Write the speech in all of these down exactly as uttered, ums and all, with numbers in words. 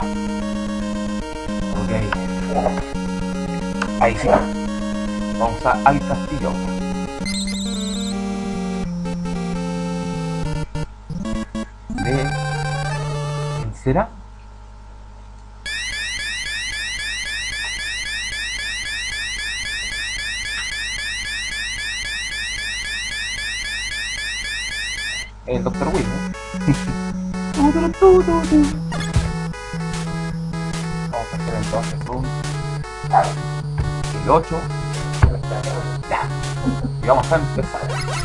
Ok. Ahí sí. Vamos a, al castillo. De... ¿Quién será? El doctor Will, ¿no? Vamos a hacer entonces un... el ocho. Ya. Y vamos a empezar.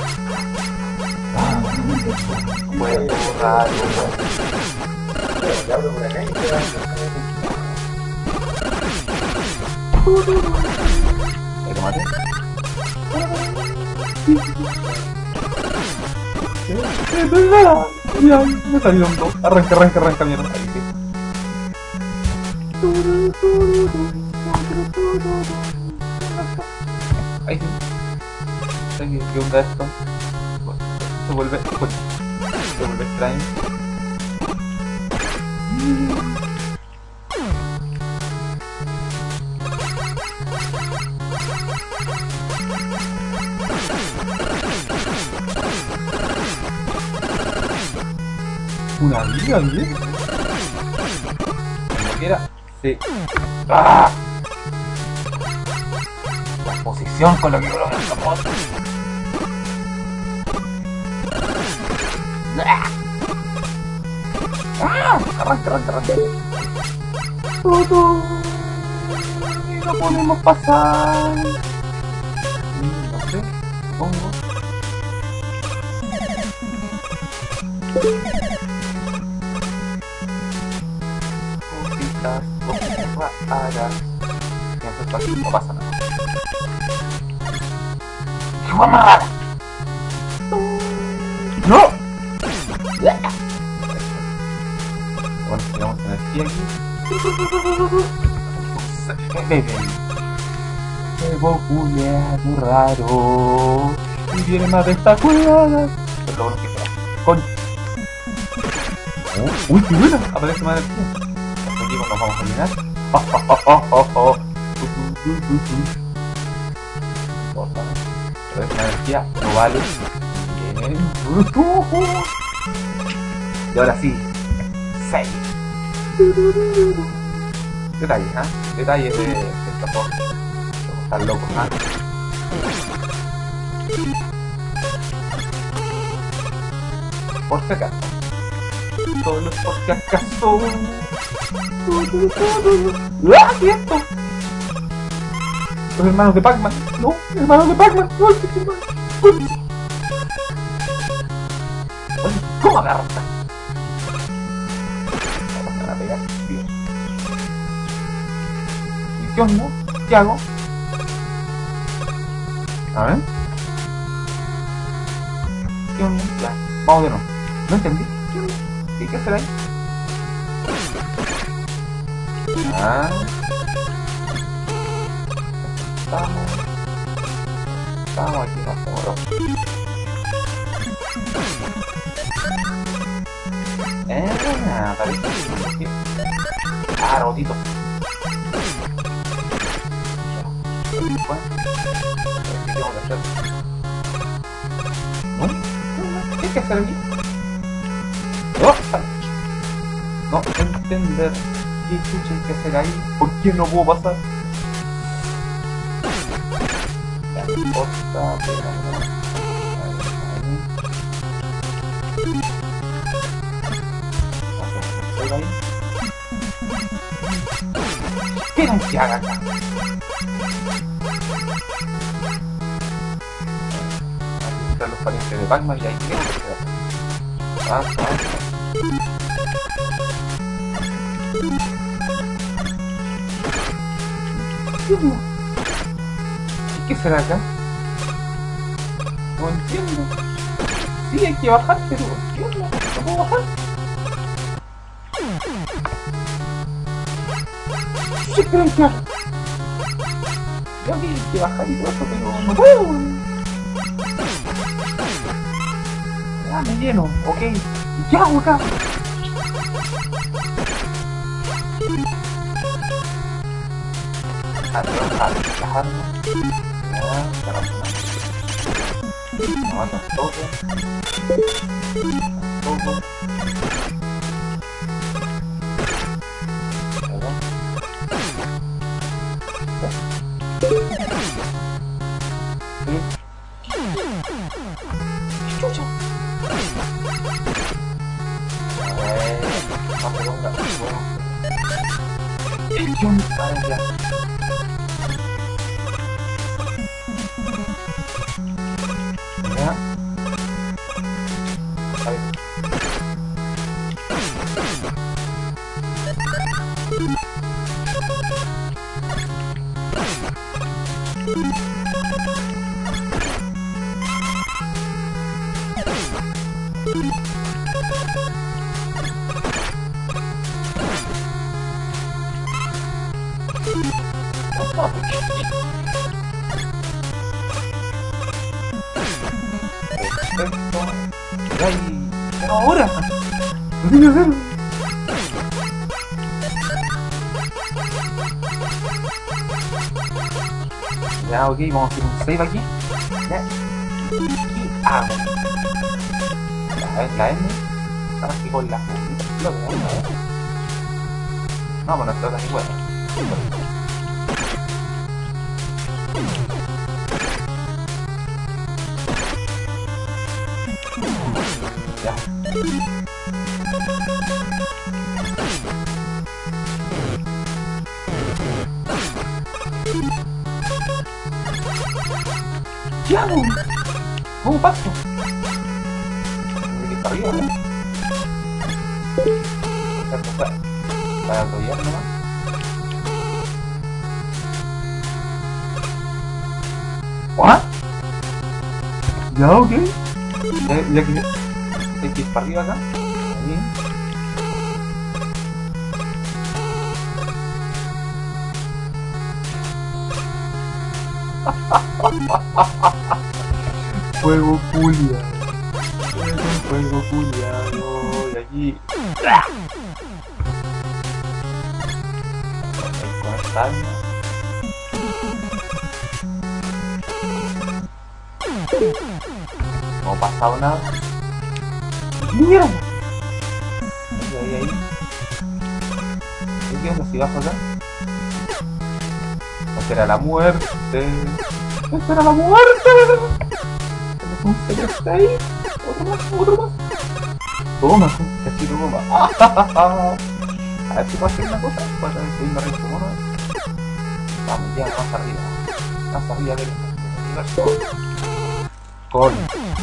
Puede borrar. ¿Ahí lo maté? Eh, no es nada. Ya, me salieron dos. Arranca, arranca, arranca, mierda. Ahí sí. Ahí sí. ¿Qué onda esto? Se vuelve... Se vuelve extraño. Una vida, ¿bien? Como quiera, sí. ¡Ah! La posición con lo que bro me escapó. ¡Ah! Arranca, arranca, arranca. Todo. Y no podemos pasar. No sé, supongo. Cositas, cositas raras. No pasa nada. ¡Qué guay más rara! ¡No! Bueno, tenemos energía aquí. Me voy algo raro. Y viene más de esta cueva. Pero lo bueno que sea. Con... Oh, uy, qué buena. Aparece más energía. Hasta aquí nos vamos a llenar. Oh, oh, oh, oh, oh, oh. Pero esta energía no vale. Bien. Y ahora sí. seis. Detalles, ¿ah? ¿eh? Detalles de, de esta forma. Están locos, ¿ah? ¿eh? Por si acaso. Solo por si acaso. ¡Ah! ¿Qué es esto? Los hermanos de Pac-Man. No, hermanos de Pac-Man. No, hermano. ¿Cómo agarra esta? Vamos a pegar. Bien. ¿Qué onda? ¿Qué hago? A ver. ¿Qué onda? Ya. Vamos de nuevo. No entendí. ¿Qué onda? ¿Qué hay que hacer ahí? Ah. Estamos. Estamos aquí, no hacemos rojo. Eh, parece que... Ah, rotito. Ya. Bueno. ¿Qué tengo que hacer? ¿No? ¿Qué hay que hacer aquí? ¡Oh! No entender qué chucha hay que hacer ahí. ¿Por qué no puedo pasar? La costa, pero no. Ahí, ahí. ¿Qué no se haga acá? Aquí están los parientes de Pac-Man y ahí tenemos que quedar. Ah, ah. ¿Qué será acá? No entiendo. Sí, hay que bajar, pero ¿qué onda? ¿No puedo bajar? ¿Qué creen que hago? Yo aquí hay que bajar y todo eso, pero no puedo. Ah, me lleno, ok. ¿Y qué hago acá? Adiós a relajarnos. Ya, cerramos. Aguanta todo. Todo. Chucha. Eh, vamos a ver, bueno. Yo me parece. Ya. Ahí. Perfecto. Ay, pero ahora no tengo que hacerlo. Ya, ok, vamos a hacer un save aquí. Ya. Y ah, la, la N. Ahora sí con la lo que vamos a ver. No, pues no está tan igual. Ya. ¿Qué hago? ¿Cómo paso? ¿De que está arriba, no? Para apoyar nomás. ¿What? Ya, ok. Ya, ya que hay que ir para arriba acá. Ahí. Fuego culia. Fuego culiado. Y aquí. Conectarme. No ha pasado nada. ¡Mierda! Ahí, ahí, ahí. ¿Qué onda si bajo acá? Espera la muerte. Espera la muerte. ¿Tenés un secreto ahí? Otro más, otro más. Toma, casi toma. A ver si puedo hacer una cosa. Para ver si me resto mono. Vamos, ya, más arriba. Más arriba del universo. Coño.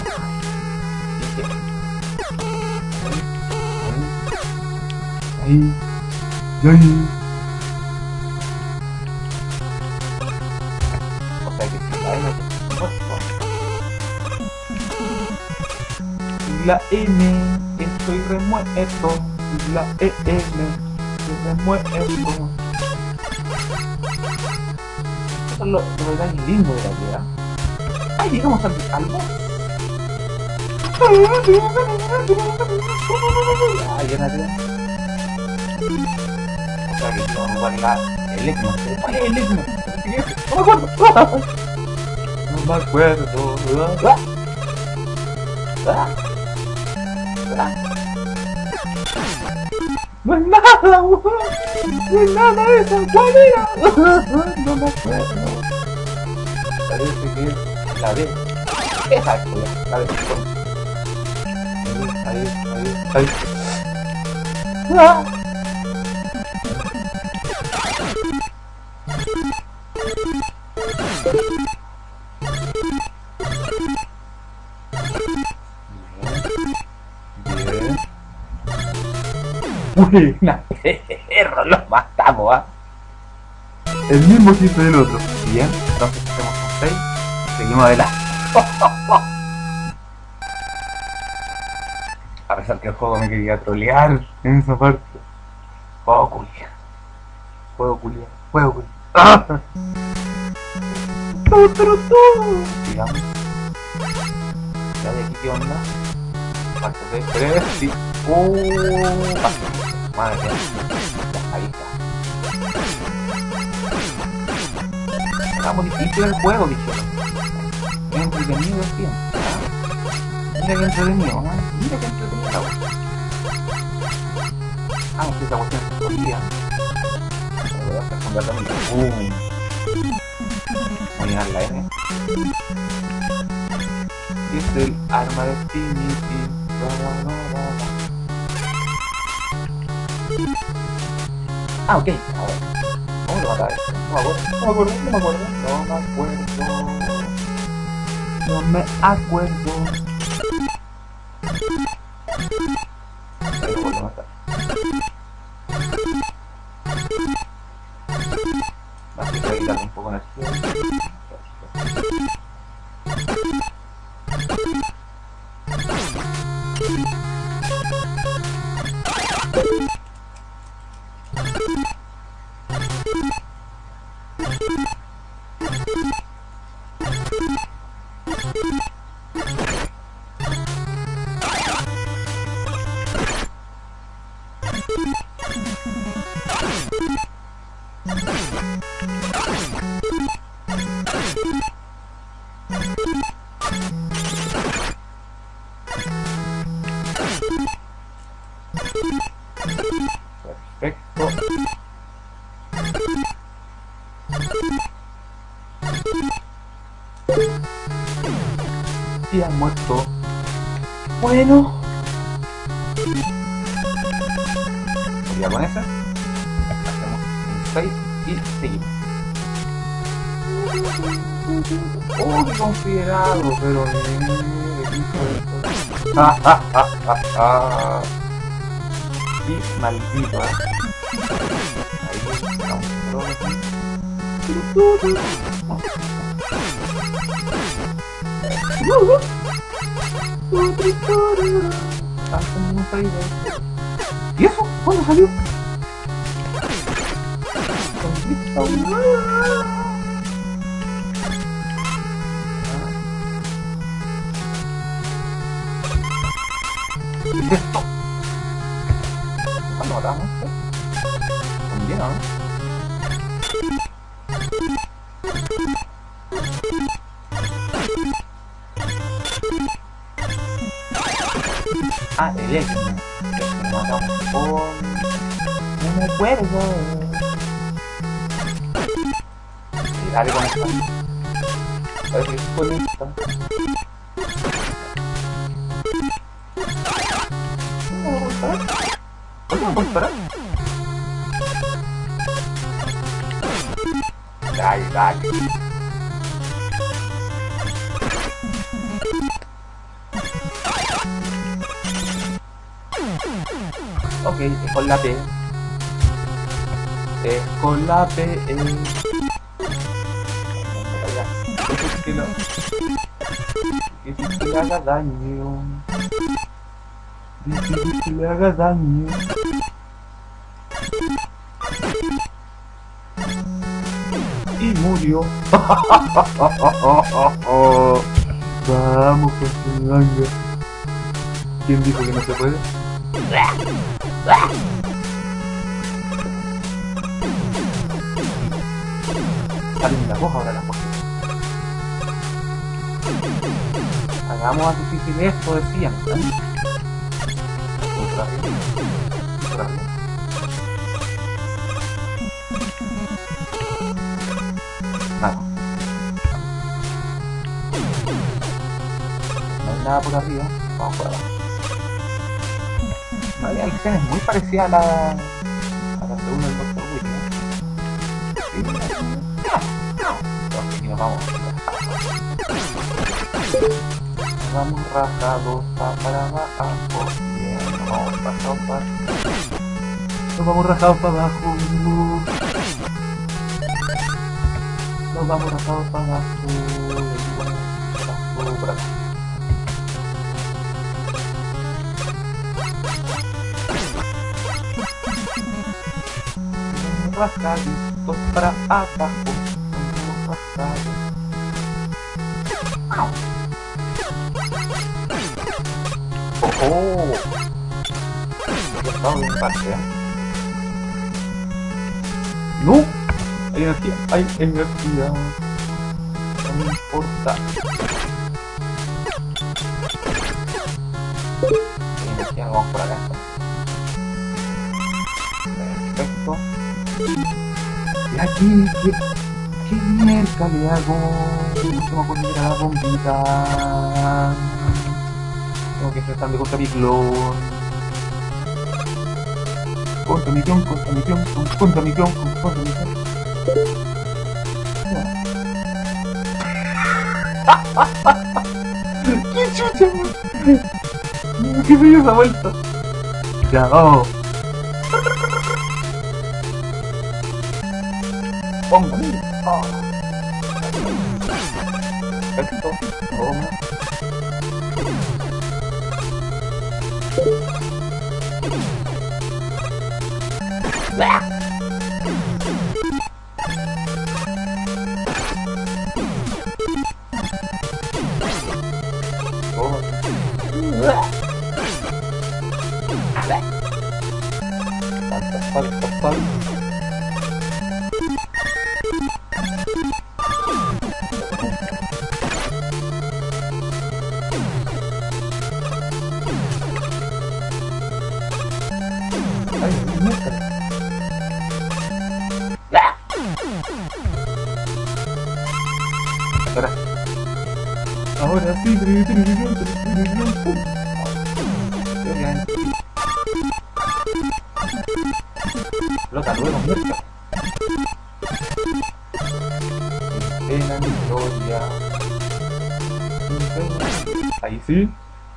Ahí. Ahí. Ahí. O sea que si la N la N, estoy remuerto. La E N, estoy remuerto. Eso es lo, lo verdad lindo de la vida. Ay, llegamos al algo. Ay, ya nada. O sea que vamos a jugar la Electro. ¿Cuál es el Electro? No me acuerdo. No me acuerdo. No es nada, weón. No es nada eso. ¿Cuál era? No me acuerdo. Parece que es la D. Exacto, la D. Ahí, ahí, ahí. ¡Ah! Buena, perro, lo matamos, ¿ah? ¿eh? El mismo que hizo el otro. Bien, entonces hacemos un seis. Seguimos adelante. A pesar que el juego me quería trolear en esa parte. Juego culiar. Juego culiar. Juego culiar. ¡Ah! ¡Todo, todo, todo! Digamos. ¿Ya de aquí qué onda? Falta de tres, sí. ¡Oh! Paso. Madre mía. Ahí está. Estamos difícil el juego, dijeron. Es entretenido el tiempo. ¿Ah? Mira que entretenido, ¿no? Mira que entretenido la wea. Ah, no sé, esa cuestión se escondía. Me voy a hacer con la también. ¡Bum! Voy a llenar la N. Es el arma de Trinity. Ah, ok. A ver. ¿Cómo lo matar? No me acuerdo. No me acuerdo. No me acuerdo. No me acuerdo. No me acuerdo. Ahí lo vuelvo a matar. Más que voy a quitarle un poco de energía. Perfecto. Y ha muerto. Bueno. Ya con esa. Hacemos un seis y seguimos. Oh, qué considerado, pero eh, y maldito, ¿eh? Ahí estamos. ¿Y eso? ¿Cuándo salió? ¿Qué es esto? ¿Cuándo matamos? ¿También, no? Ah, el X. Lo matamos con... No me acuerdo. Sí, dale con esta. A ver si es con esta. ¿Cómo me voy a parar? ¿Cómo me voy a parar? Dale, dale. Ok, es con la P. Es con la P. Difícil que no. Difícil que le haga daño. Difícil que le haga daño. Y murió. Vamos con su daño. ¿Quién dijo que no se puede? Salen la hoja ahora las cosas. Hagamos más difícil esto, decían. ¿Eh? Otra vez. Otra vez. Nada. No hay nada por arriba. Vamos por abajo. La acción es muy parecida a la, a la segunda del doctor William. Sí, aquí nos vamos. Nos vamos rajados para abajo. Bien, nos vamos rajados para Nos vamos rajados para abajo. Nos vamos rajados para abajo. Por acá. Rascaditos para abajo, rascados. Oh, oh. He estado bien parte, ¿eh? No, hay energía, hay energía. No me importa. Hay energía, vamos por acá. Perfecto. Y aquí, ¿qué, qué mierda le hago? No me acuerdo de la bombita. Tengo que enfrentarme contra mi clon. Contra mi clon, contra mi clon, contra mi clon, contra mi clon. ¡Qué chucha! ¡Qué se dio esa vuelta! Ya, vamos. Pongo, oh. Perfecto, toma. ¡Ah! Oh. Salta, salta, salta. Ay, mierda. Ahora, ahora sí, flota luego, mierda. Pena mi historia. Ahí sí.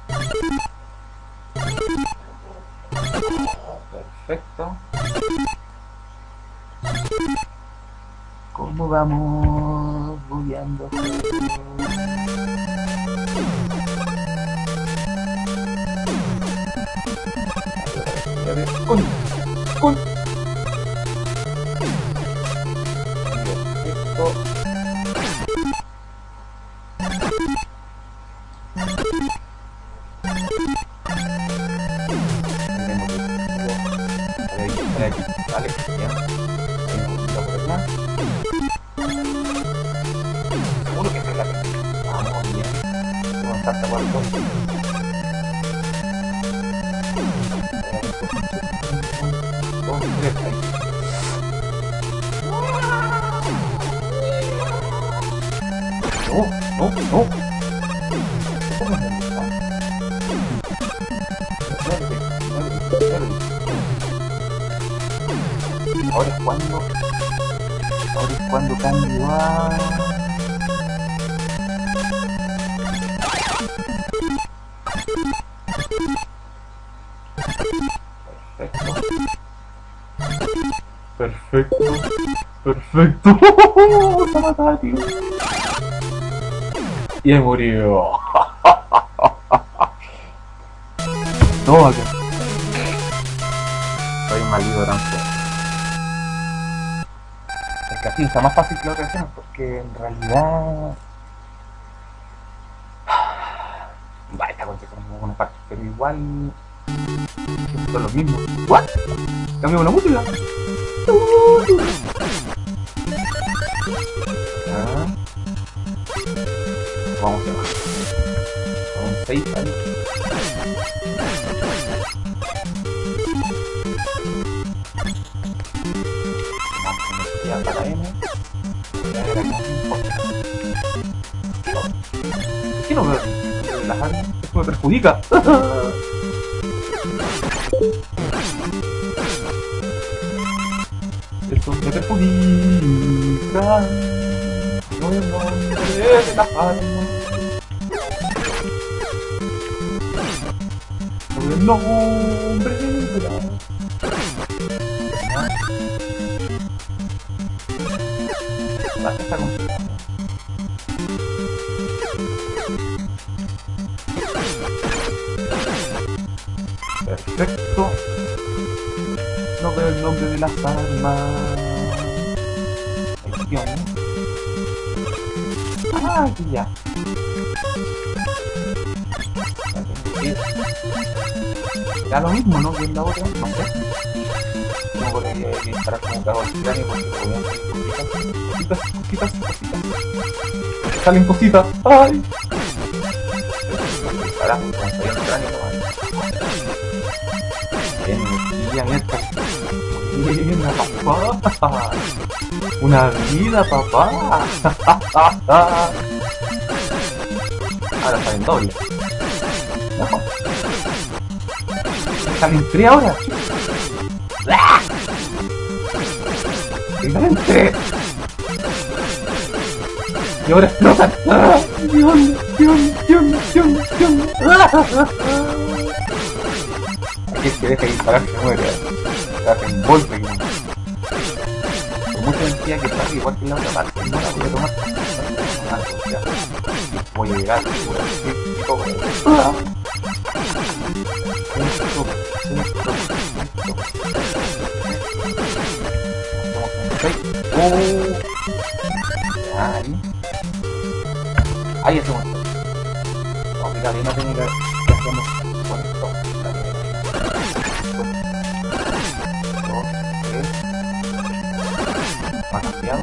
Perfecto. ¿Cómo vamos bugueando? ¡Con! ¡Con! Esto. Vale, ya. Por allá. Seguro que es la que vamos bien. Vamos a estar tapando. Dos, tres, ahí. No, no, no. Ahora es cuando. Ahora es cuando cambio a. Perfecto. Perfecto. Perfecto. Está matado, tío. Y me murió. No, acá. Soy un maldito tanto. Es que así está más fácil que la otra escena, porque en realidad. Va, esta concha como una parte, pero igual. Son los mismos. ¿What? Cambiamos la música. Ah. Vamos a ver. Vamos a seis ahí. Vamos a meter para la M. Ya era como ¿qué no veo? Las armas. Esto me perjudica. Esto me perjudica. No es nombre de la arma. No es nombre de la arma. La que está complicada. Perfecto. No veo el nombre de las armas. Edición. Ah, aquí ya. Era lo mismo, ¿no? Que en la otra. No sé. no podría disparar como cago el cráneo porque te voy a hacer cositas, cositas, cositas, cositas. Salen cositas. ¡Ay! Disparando como salió el cráneo, bien, bien, esta. Bien, papá. Una vida, papá. Ahora salen doble. No. Salen tres ahora. Salen tres. Y ahora explotan. ¿Qué onda? ¿Qué onda? ¿Qué onda? ¿Qué onda? ¿Qué onda? Aquí es que deja de disparar que se muere. Se hace un golpe. Por mucha energía que pasa igual que en la otra parte. No la voy a tomar. Voy a llegar. Voy a decir todo. Oh. Ahí. Ahí hacemos esto. Vamos a aplicar una técnica que hacemos con esto. Dos, tres. Más cambiado.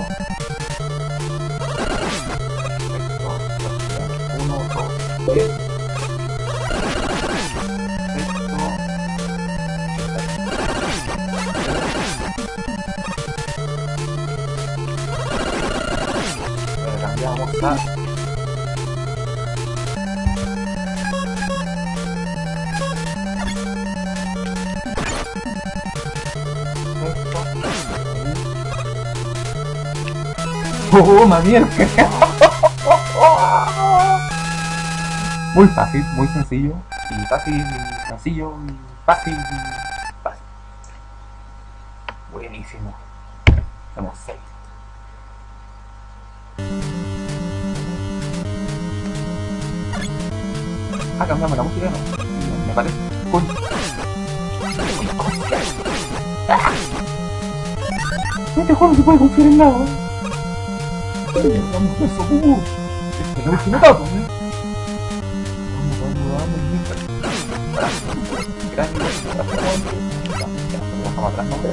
Uno, dos, tres. Cambiamos a ¡oh, mierda! Muy fácil, muy sencillo. Y fácil, y sencillo, y fácil, y fácil. Buenísimo. Tenemos seis. Ah, cambiamos la música, no. Me parece. Uy. ¡Ah! En este juego no se puede confiar en nada. Vamos, eso, uh. Este es el último tapo, ¿eh? Vamos, vamos, vamos, vamos. Gracias, lo dejamos atrás, ¿no?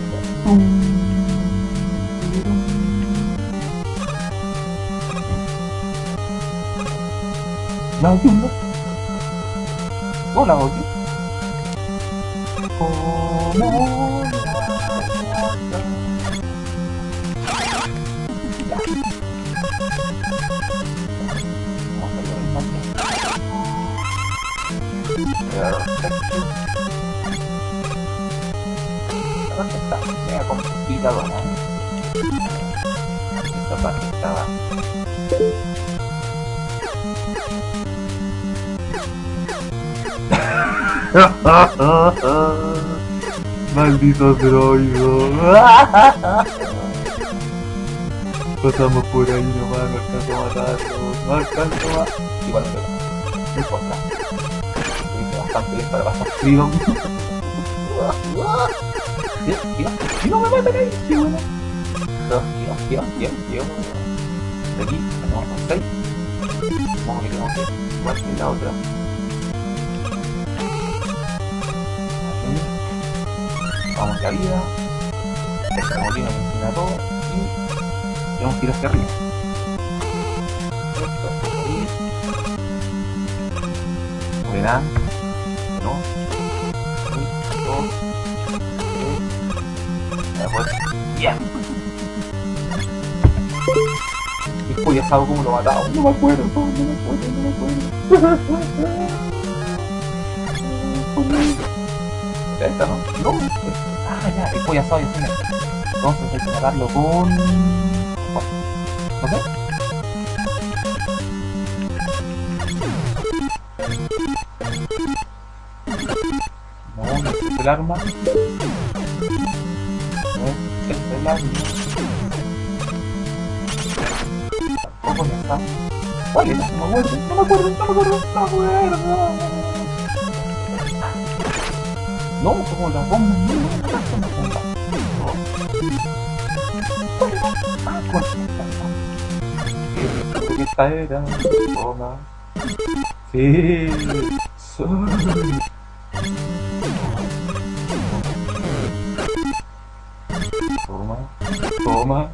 ¿La oye, no? ¿O la oye? ¿Cómo? Perfecto. ¿Dónde está? Mega complicado, ¿no? Esta parte estaba. Maldito droido. Pasamos por ahí nomás, no alcanzo a matarlo. No alcanzo a... Igual no, no importa. Bastante bien para pasar frío. Tío, tío, tío, me matan ahí, tío, bueno. Tío, tío, tío, tío. De aquí, tenemos con seis. Vamos que tenemos que igual que la otra. Aquí. Vamos la vida. El remolino que encima todo. Y tenemos que ir hacia arriba. Esto, ahí. Ordenar. Ya. Después ya sabes cómo lo mataba. No me acuerdo, no me acuerdo, no me acuerdo. Esta no, no. Ah, ya, después ya sabes, entonces hay que matarlo con... ¿no sé? No, no es el arma. Es el arma. Tampoco ya está. ¿Cuál era? No me acuerdo, no me acuerdo, no me acuerdo, no me acuerdo. No, como las bombas, no, no, no, no, no, no. ¿Cuál era? Ah, ¿cuál era? Creo que esta era. Toma. Sí. Soy. Toma.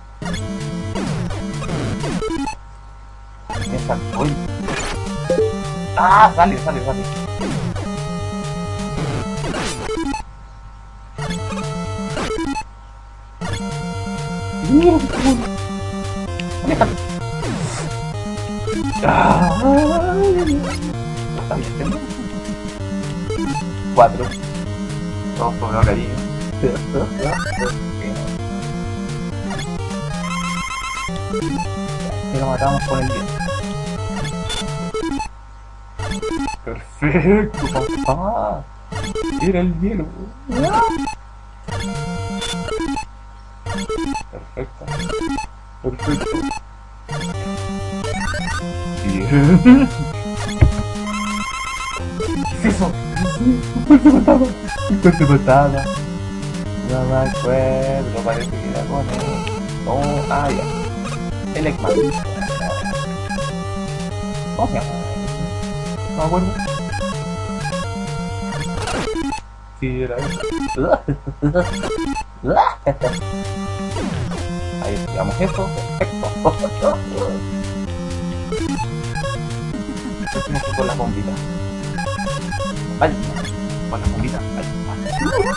Esta voy. Ah, sale, sale, sale. Mira, déjalo. Ah, está bien, ¿entiendes? Cuatro. Dos sobre la cariño. Y lo matamos con el hielo. Perfecto, papá. Era el hielo. Perfecto. Perfecto. Bien. ¿Qué es eso? ¿Cuánto mataba? ¿Cuánto mataba? No me acuerdo, parece que era con él. Oh, ah, ya. El Eggman. ¿Cómo se llama? No me acuerdo. Sí, era eso. Ahí digamos eso, perfecto. Hicimos con la bombita. Vaya, con la bombita, vaya.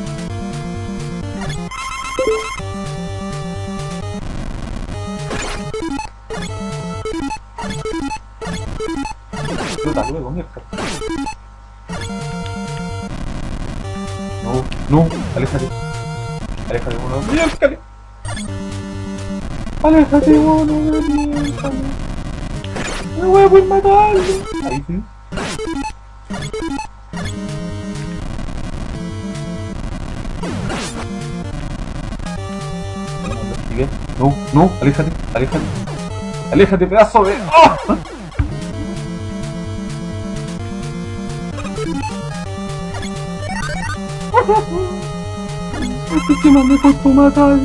Explota luego, mierda. No, no, aléjate. Aléjate, mono. ¡Miércale! Aléjate, mono, miércale. No voy a poder matarlo. Ahí sí. No, no, aléjate, aléjate. Aléjate, pedazo de... ¡Oh! Este que no me costó matar.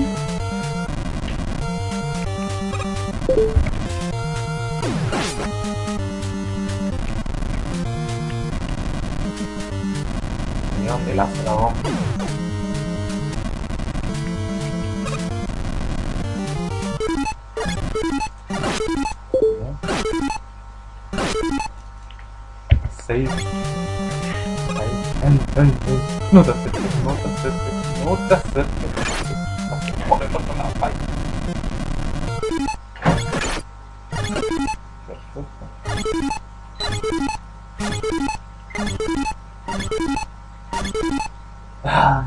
Mira dónde lazo la bomba. Seis. Ay, ay, ay. No te acerques, no te acerques, no te acerques. Por el otro lado, vaya. Perfecto. Ah.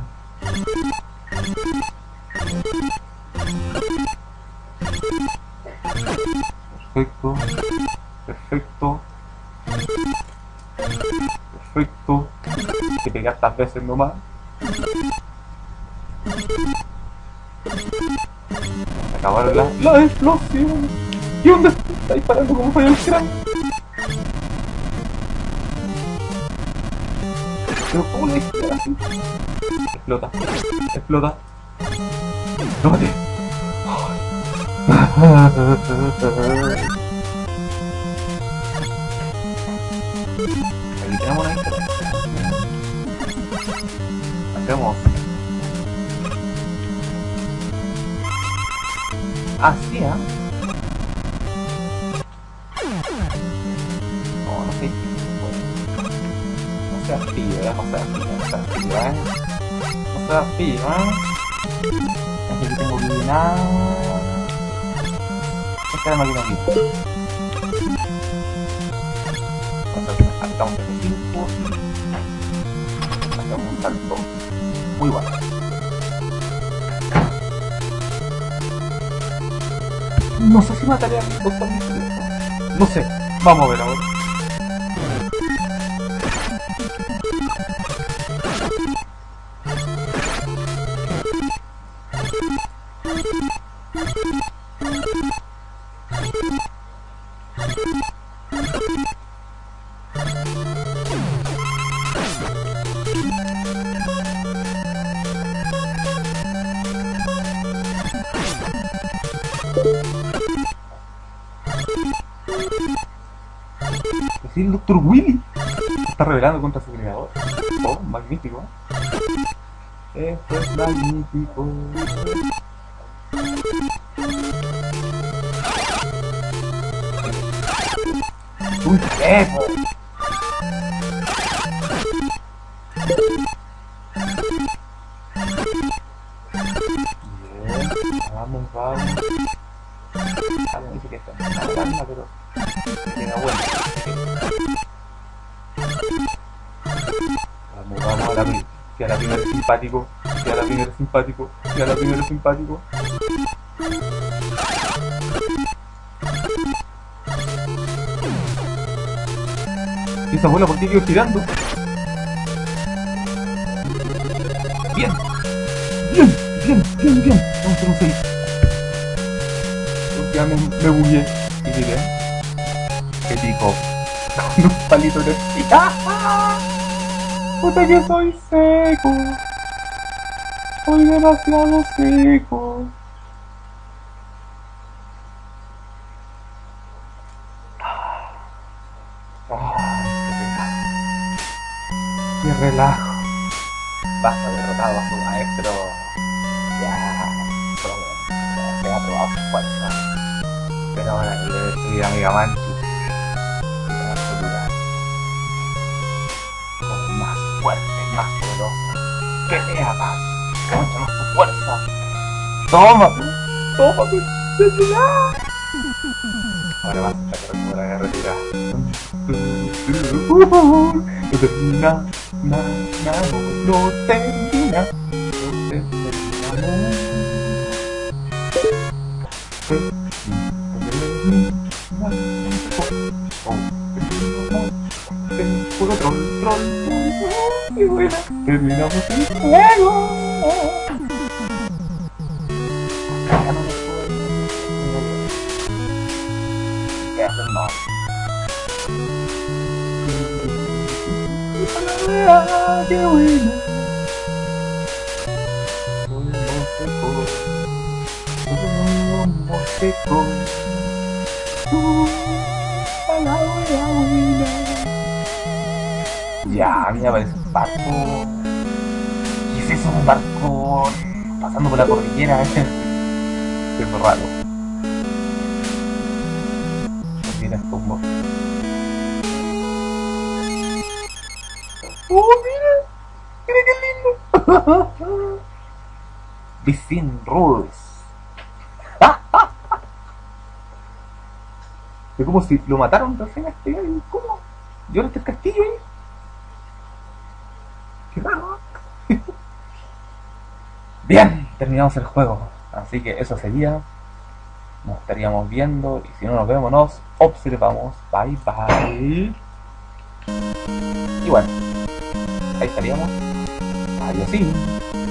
Perfecto. Perfecto. Perfecto. Que pegué hartas veces nomás. Se acabaron las la explosiones. ¿Qué onda? Está disparando como falla el cráneo. Pero ¿cómo le dispara así? Explota. Explota. No mate. Aquí tenemos una historia. Hacemos así, ¿eh? No, no sé. No seas pibe, no seas pibe, no seas pibe, ¿eh? No seas pibe, ¿eh? Aquí tengo que llenar. Esta es la máquina aquí. Vamos a hacer un account de cinco. Hacemos un salto muy bueno. No sé si mataría a mi esposa. No sé. Vamos a ver ahora. Sí, el doctor Willy se está rebelando contra su creador. Oh, magnífico. Esto es magnífico. Un cepo. Bien, vamos, vamos. Ah, me dice que está en la banda, pero llega bueno. Vamos, vamos a la primera. Que a la primera es simpático. Que a la primera es simpático. Que a la primera es simpático. ¿Y esa bola por qué quedó girando? Bien. Bien, bien, bien, bien. Vamos a hacer un seis. Ya me, me bugué. Y miré. Qué pico. Con un palito de esquí. Puta que soy seco. Soy demasiado seco. Ay, qué relajo. Qué relajo. Basta derrotado a su maestro. Ya. Pero bueno, se ha probado su fuerza. Pero ahora que le destruí a Mega Mantis. Y va a capturar. Como más fuerte y más poderosa. Pelea más. Contra más tu fuerza. Toma. Toma. Ahora vas a sacar como la carretera. No termina. Na, na, no, no termina. No termina. Puro troll, troll. Y bueno, terminamos el juego. Ya no me puedo. ¿Qué hacen más? Ah, qué bueno. Pulmón seco. Pulmón seco. Uh, la buena. Ya, a mí me aparece un barco. ¿Qué es eso? Un barco pasando por la cordillera. Es muy raro. Mira, es como... ¡Oh, mira! ¡Mira qué lindo! Within Rules. Es como si lo mataron recién a este gallo. ¿Cómo? ¿Y ahora está el castillo ahí? ¡Qué raro! Bien, terminamos el juego. Así que eso sería. Nos estaríamos viendo. Y si no nos vemos, nos observamos. Bye bye. Y bueno. Ahí estaríamos. Adiós.